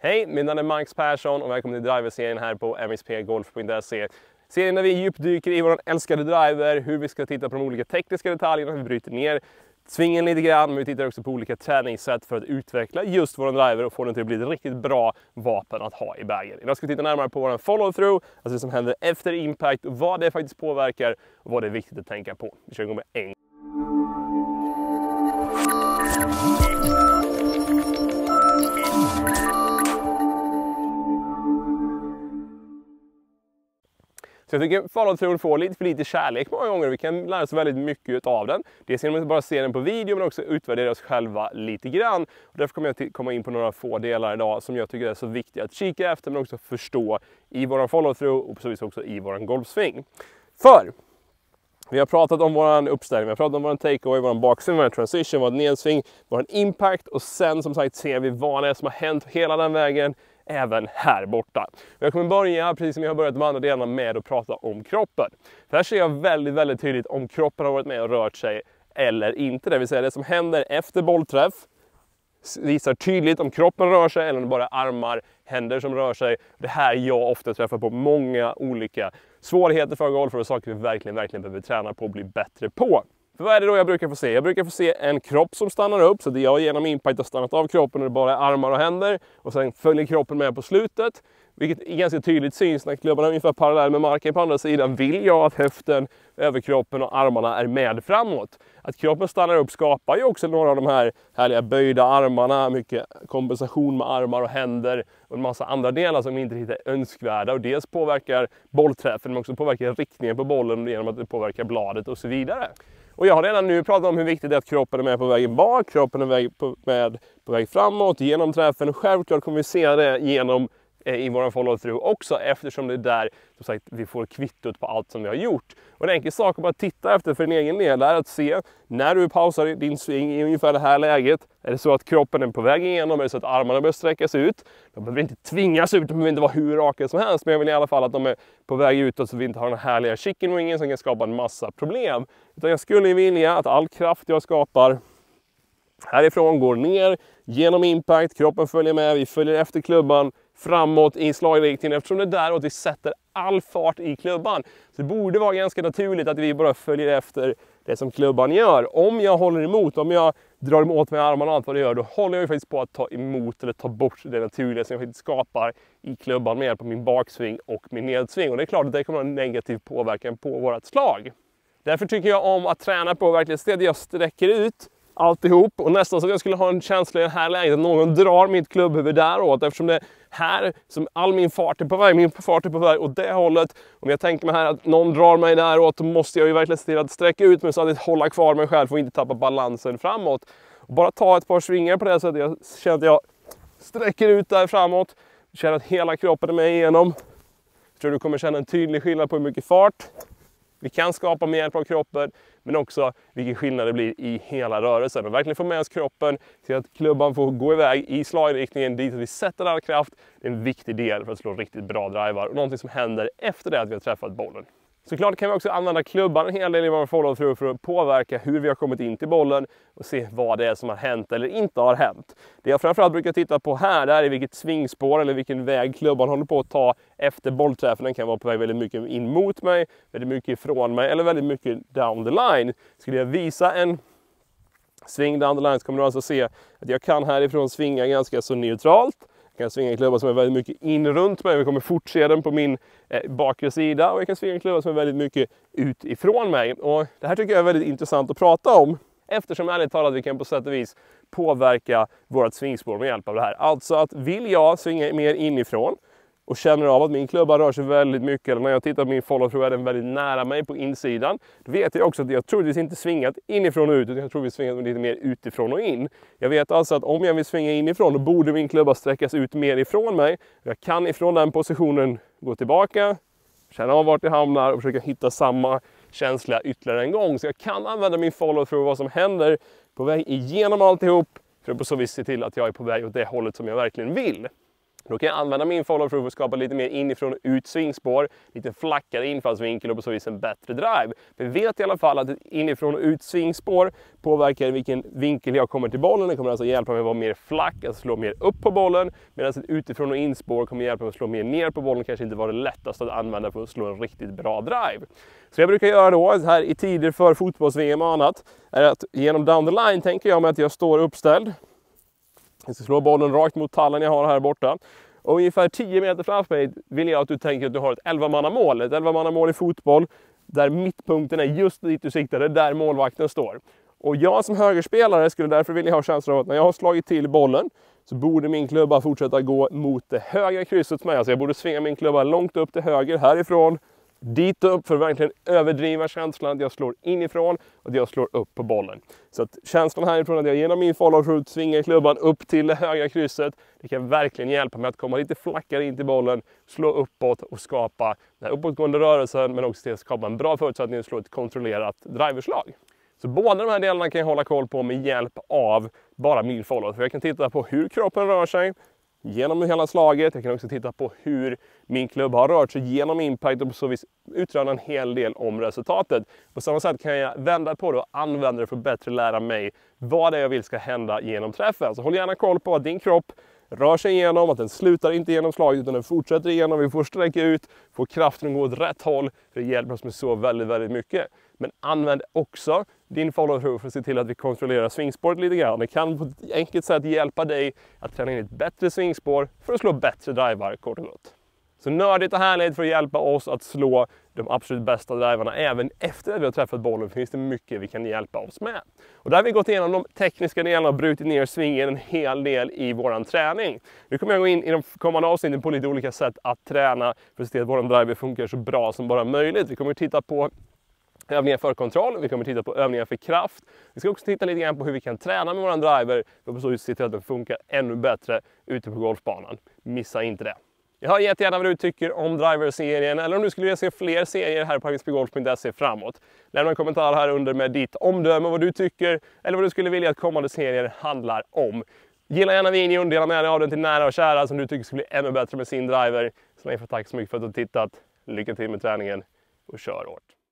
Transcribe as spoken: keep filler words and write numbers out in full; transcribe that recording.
Hej, min namn är Max Persson och välkommen till driverserien här på m x p golf punkt se. Serien där vi djupdyker i vår älskade driver, hur vi ska titta på de olika tekniska detaljerna, hur vi bryter ner svingen lite grann, men vi tittar också på olika träningssätt för att utveckla just vår driver och få den till att bli ett riktigt bra vapen att ha i bagen. Idag ska vi titta närmare på vår follow-through, alltså det som händer efter impact och vad det faktiskt påverkar och vad det är viktigt att tänka på. Vi kör igång med en. Så jag tycker follow-through får lite för lite kärlek många gånger. Vi kan lära oss väldigt mycket av den. Dels genom att bara se den på video men också utvärdera oss själva lite grann. Och därför kommer jag komma in på några få delar idag som jag tycker är så viktiga att kika efter men också förstå i vår follow-through och på så vis också i vår golfsving. För vi har pratat om vår uppställning, vi har pratat om vår takeaway, vår baksving, vår transition, vår nedsving, vår impact och sen som sagt ser vi vad det är som har hänt hela den vägen. Även här borta. Jag kommer börja, precis som jag har börjat med andra delarna, med att prata om kroppen. För här ser jag väldigt, väldigt tydligt om kroppen har varit med och rört sig eller inte. Det vill säga det som händer efter bollträff visar tydligt om kroppen rör sig eller om det bara är armar, händer som rör sig. Det här jag ofta träffar på många olika svårigheter för golf och saker vi verkligen, verkligen behöver träna på och bli bättre på. För vad är det då jag brukar få se? Jag brukar få se en kropp som stannar upp, så det jag genom impact har stannat av kroppen och det bara är armar och händer. Och sen följer kroppen med på slutet, vilket är ganska tydligt syns när klubban är ungefär parallell med marken på andra sidan. Vill jag att höften, överkroppen och armarna är med framåt. Att kroppen stannar upp skapar ju också några av de här härliga böjda armarna, mycket kompensation med armar och händer och en massa andra delar som inte riktigt är önskvärda. Och dels påverkar bollträffen men också påverkar riktningen på bollen genom att det påverkar bladet och så vidare. Och jag har redan nu pratat om hur viktigt det är att kroppen är med på vägen bak, kroppen är väg på, med på väg framåt, genom träffen. Och självklart kommer vi se det genom eh, i vår follow-through också, eftersom det är där som sagt, vi får kvittot på allt som vi har gjort. Och en enkel sak att bara titta efter för en egen del är att se när du pausar din sving i ungefär det här läget. Är det så att kroppen är på väg igenom, är det så att armarna börjar sträckas ut? De behöver inte tvingas ut, de behöver inte vara hur raka som helst. Men jag vill i alla fall att de är på väg utåt så vi inte har den härliga chicken wingen som kan skapa en massa problem. Utan jag skulle vilja att all kraft jag skapar härifrån går ner genom impact, kroppen följer med, vi följer efter klubban framåt i slagriktningen eftersom det är där och vi sätter all fart i klubban. Så det borde vara ganska naturligt att vi bara följer efter det som klubban gör. Om jag håller emot, om jag drar emot med armarna och allt vad det gör, då håller jag ju faktiskt på att ta emot eller ta bort det naturliga som jag faktiskt skapar i klubban med hjälp av min baksving och min nedsving. Och det är klart att det kommer att ha en negativ påverkan på vårt slag. Därför tycker jag om att träna på verkligen sted jag sträcker ut alltihop och nästan så att jag skulle ha en känsla i det här läget att någon drar mitt klubbhuvud däråt, eftersom det här som all min fart är på väg, min fart är på väg åt det hållet. Om jag tänker mig här att någon drar mig däråt, då måste jag ju verkligen se till att sträcka ut mig så att jag håller kvar mig själv och inte tappa balansen framåt. Och bara ta ett par svingar på det så att jag känner att jag sträcker ut där framåt, känner att hela kroppen är med igenom. Jag tror du kommer känna en tydlig skillnad på hur mycket fart vi kan skapa med hjälp av kroppen, men också vilken skillnad det blir i hela rörelsen. Och verkligen få med oss kroppen till att klubban får gå iväg i slagriktningen dit vi sätter all kraft. Det är en viktig del för att slå riktigt bra drivar och någonting som händer efter det att vi har träffat bollen. Såklart kan vi också använda klubban en hel del i vår follow-through för att påverka hur vi har kommit in till bollen och se vad det är som har hänt eller inte har hänt. Det jag framförallt brukar titta på här det är vilket svingspår eller vilken väg klubban håller på att ta efter bollträffen. Den kan vara på väg väldigt mycket in mot mig, väldigt mycket ifrån mig eller väldigt mycket down the line. Skulle jag visa en sving down the line så kommer du alltså se att jag kan härifrån svinga ganska så neutralt. Jag kan svinga en klubba som är väldigt mycket in runt mig. Vi kommer fortse den på min eh, bakre sida. Och jag kan svinga en klubba som är väldigt mycket ut ifrån mig. Och det här tycker jag är väldigt intressant att prata om. Eftersom ärligt talat vi kan på sätt och vis påverka vårt svingspår med hjälp av det här. Alltså att vill jag svinga mer inifrån och känner av att min klubba rör sig väldigt mycket, eller när jag tittar på min follow-through är den väldigt nära mig på insidan, då vet jag också att jag troligtvis inte svingat inifrån och ut, utan jag tror vi svingat lite mer utifrån och in. Jag vet alltså att om jag vill svinga inifrån, då borde min klubba sträckas ut mer ifrån mig. Jag kan ifrån den positionen gå tillbaka, känna av vart jag hamnar och försöka hitta samma känsla ytterligare en gång. Så jag kan använda min follow-through, vad som händer på väg igenom alltihop, för att på så vis se till att jag är på väg åt det hållet som jag verkligen vill. Då kan jag använda min follow-through för att skapa lite mer inifrån och ut svingspår, lite flackare infallsvinkel och på så vis en bättre drive. Vi vet i alla fall att ett inifrån och ut svingspår påverkar vilken vinkel jag kommer till bollen. Det kommer alltså hjälpa mig att vara mer flack, att slå mer upp på bollen. Medan ett utifrån och inspår kommer hjälpa mig att slå mer ner på bollen. Kanske inte vara det lättaste att använda för att slå en riktigt bra drive. Så jag brukar göra då, här i tider för fotbolls-V M och annat, är att genom down the line tänker jag mig att jag står uppställd. Jag ska slå bollen rakt mot tallen jag har här borta. Och ungefär tio meter framför mig vill jag att du tänker att du har ett elva-mannamål. Ett elva-mannamål i fotboll där mittpunkten är just dit du siktar, det är där målvakten står. Och jag som högerspelare skulle därför vilja ha känslan av att när jag har slagit till bollen så borde min klubba fortsätta gå mot det högra krysset med. Alltså jag borde svinga min klubba långt upp till höger härifrån. Dit upp för att verkligen överdriva känslan att jag slår inifrån och att jag slår upp på bollen. Så att känslan härifrån att jag genom min follow-through svingar klubban upp till det högra krysset, det kan verkligen hjälpa mig att komma lite flackare in till bollen, slå uppåt och skapa den här uppåtgående rörelsen, men också till att skapa en bra förutsättning att slå ett kontrollerat driverslag. Så båda de här delarna kan jag hålla koll på med hjälp av bara min follow-through. För jag kan titta på hur kroppen rör sig genom hela slaget. Jag kan också titta på hur min klubb har rört sig genom impact och på så vis utröna en hel del om resultatet. På samma sätt kan jag vända på det och använda det för att bättre lära mig vad det är jag vill ska hända genom träffen. Så håll gärna koll på att din kropp rör sig igenom, att den slutar inte genom slaget utan den fortsätter igenom. Vi får sträcka ut, få kraften att gå åt rätt håll. För det hjälper oss med så väldigt, väldigt mycket. Men använd också din follow-through för att se till att vi kontrollerar svingspåret lite grann. Det kan på ett enkelt sätt hjälpa dig att träna in ett bättre svingspår för att slå bättre drivar kort och gott. Så nördigt och härligt för att hjälpa oss att slå de absolut bästa drivarna. Även efter att vi har träffat bollen finns det mycket vi kan hjälpa oss med. Och där har vi gått igenom de tekniska delarna och brutit ner svingen en hel del i våran träning. Nu kommer jag gå in i de kommande avsnitten på lite olika sätt att träna för att se till att våran driver funkar så bra som bara möjligt. Vi kommer att titta på övningar för kontroll, vi kommer titta på övningar för kraft. Vi ska också titta lite grann på hur vi kan träna med våran driver för att så se till att den funkar ännu bättre ute på golfbanan. Missa inte det. Jag hör jättegärna vad du tycker om driver-serien eller om du skulle vilja se fler serier här på h x p golf punkt se framåt. Lämna en kommentar här under med ditt omdöme, vad du tycker eller vad du skulle vilja att kommande serier handlar om. Gilla gärna videon, dela med dig av den till nära och kära som du tycker ska bli ännu bättre med sin driver. Så länge får tack så mycket för att du har tittat. Lycka till med träningen och kör hårt!